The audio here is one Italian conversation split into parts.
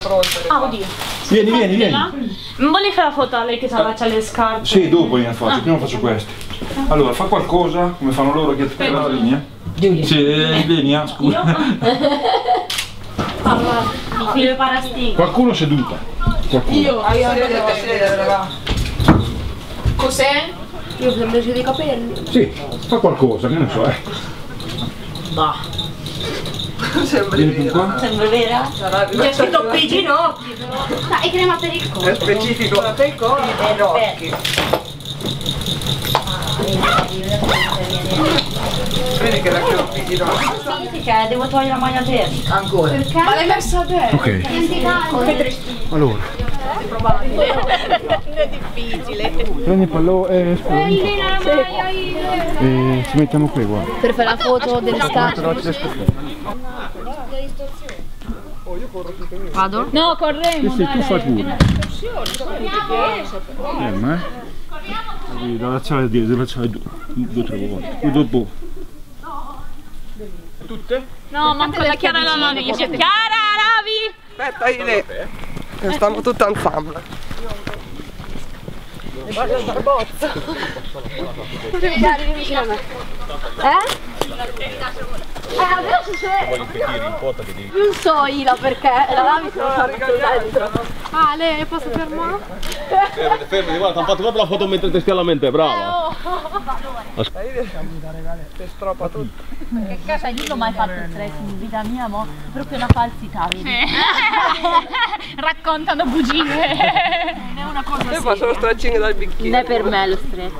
Ah, oddio. Vieni. Non volevi fare la foto a lei che c'ha le scarpe? Sì, dopo gliene faccio, prima faccio questo. Allora, fa qualcosa, come fanno loro che per la linea. Giulia. Sì, vieni, scusa. Mi figlio parastino. Qualcuno seduta. Io cos'è? Io ho invece dei capelli. Sì, fa qualcosa, che ne so, Bah. Vieni qua. Sembra vera? C'è scritto per i ginocchi, però. No, è crema per il collo. È specifico per il collo e gli occhi. Vedi che la crema per i ginocchi. Sì, cioè, devo togliere la maglia verde. Ancora. Perché? Ma l'hai messa bene? Ok. Allora. È difficile. Prendi il pallone, ci mettiamo qui, guarda. Per fare la foto delle scarpe. Vado? No, corremo. Sì, tu fai pure. Devi allacciare due o tre volte. Poi dopo. Tutte? No, manco la Chiara la lavi. Chiara, lavi! Aspetta, Ile. Stiamo tutti ensemble. Guarda il barbozzo. Arrivi vicino a me. Adesso c'è. Non so Ila perché la lavi se non sta dentro. Ah, lei posso fermare? Fermi, guarda, ti hanno fatto proprio la foto mentre ti stia alla mente, brava. Ti stroppa tutto. Che casa io non ho mai fatto il trekking in vita mia, ma proprio una falsità, vedi? Raccontano bugie. Non è una cosa Io faccio lo stretching dal bicchiere. Non è per me lo stretch.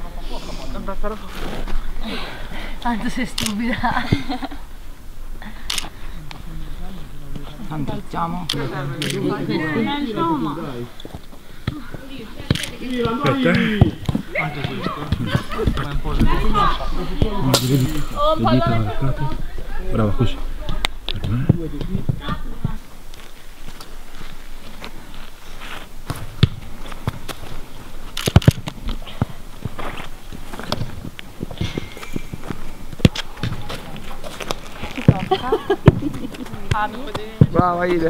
Tanto sei stupida. Andiamo. Brava, così. Brava Ile.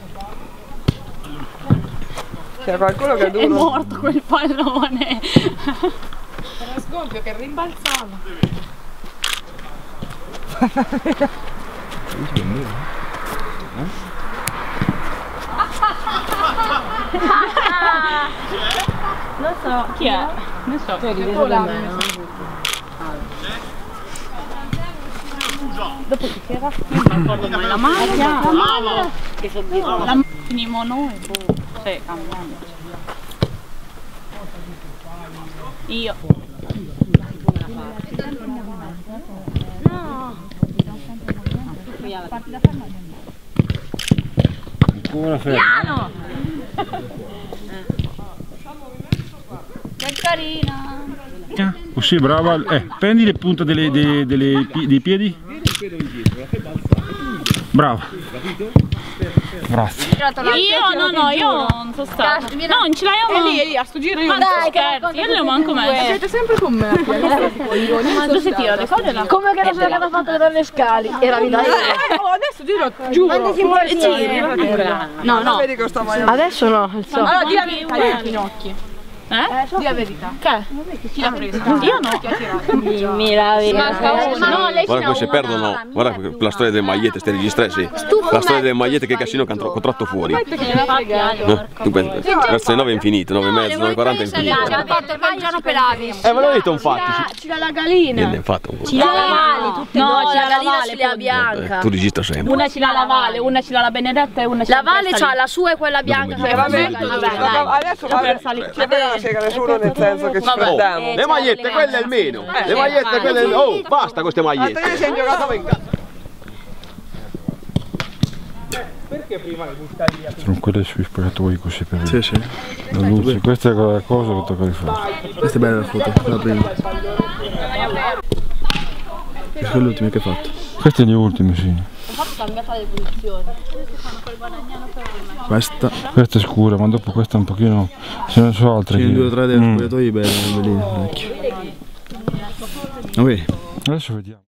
C'è qualcuno che è duro. È morto quel pallone. Era sgonfio che rimbalzava. Lo so, chi è? Non so. Dopo chi c'era? Non mi ricordo mai la maglia. Che sono dietro. La finimo noi, boh. Sì, cambiamo. Io. No. Ancora fermo. Piano! Che carina! Così, brava. Prendi le punte dei piedi. Brava. Grazie. Io non so stare. No, non ce l'hai a mano. È lì, a sto giro io. Ma dai, scherzi, io non l'ho manco messo. Siete sempre con me. Ma tu si tira le cose là. Come che non sono andata fatta dalle scale? Era lì. Adesso giro giù. No. Vedi cosa sta mangiando? Adesso no, il so. Allora di la verità, i ginocchi. Di la verità. Che? Chi l'ha presa? Io no. Dimmi la verità. No, lei Guarda come si perdono, guarda la storia delle magliette, stai registrando, sì. La storia delle magliette che casino che hanno tratto fuori. Tu pensi, verso le 9 è infinito, 9 e mezzo, 9:40 è infinito. Mangiano pelati. Me l'ho detto infatti. Ci dà la galina. Niente, infatti. Ci dà la Vale, tutte No, no, c'è la la galina Vale, ce l'ha bianca. Tu registra sempre. Una ce l'ha la Vale, una ce l'ha la Benedetta e una ce l'ha La Vale c'ha la sua e quella bianca. Adesso la sega nessuno nel senso che ci prendiamo. Le magliette, quelle almeno. Le magliette, quelle. Oh, basta con queste magliette. Io si è giocato in casa. Sono quelle sui spogliatoi così per la luce. Questa è la cosa che tocca rifare. Questa è bella la foto, la prima. Queste sono le ultime che hai fatto. Queste sono le ultime, sì. Ho cambiato le posizioni. Questa è scura, ma dopo questa un pochino. Ce ne so altre. Sì, 2 o 3 dei spogliatoi belli, vecchio. Va bene. Adesso vediamo.